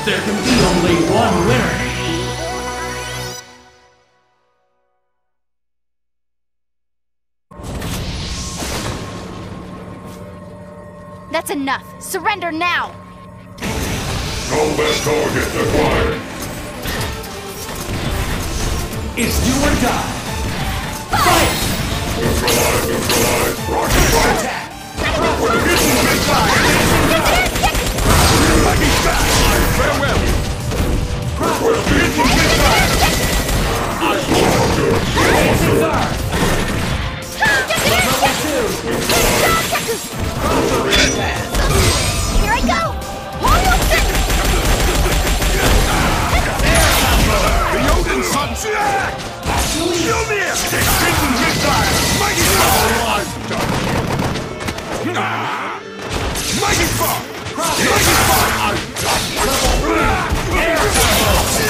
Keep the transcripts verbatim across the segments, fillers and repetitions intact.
There can be only one winner. That's enough. Surrender now. Combat target acquired. It's do or die. Fight! Neutralize, neutralize. Rocket fire. Attack! Hidden missile. Lucky shot. Farewell. Request hidden missile. Dancing guard! Level two! Crossover attack! Here I go! Almost there! The Odin Sun. Show me it. Hidden missile. Mighty Spark. Mighty Spark. Mighty Spark. Air combo!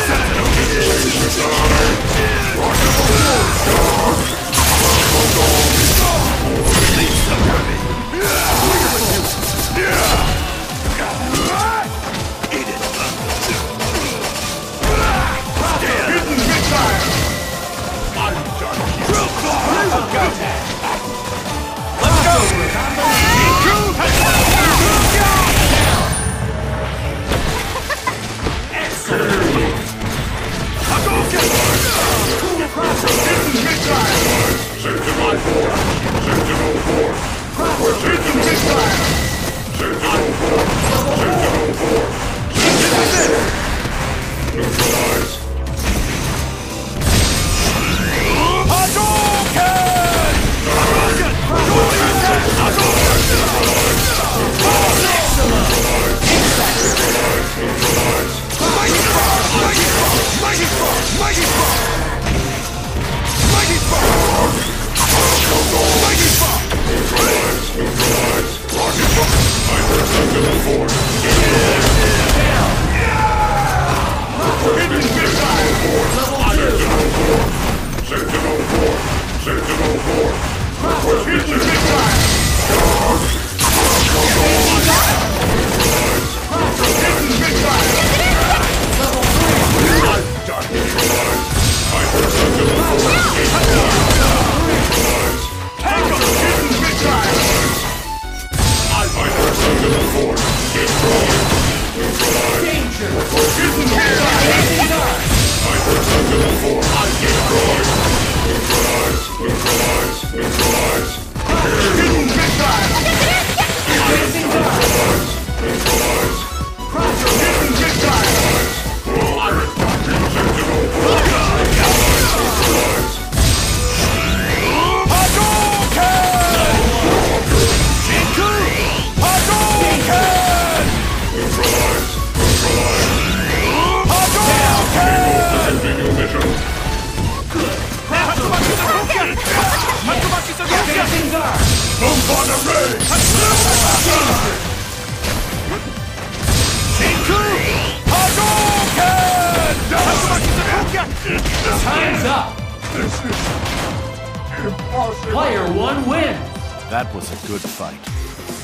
Time's up! This is impossible. Player one wins! That was a good fight.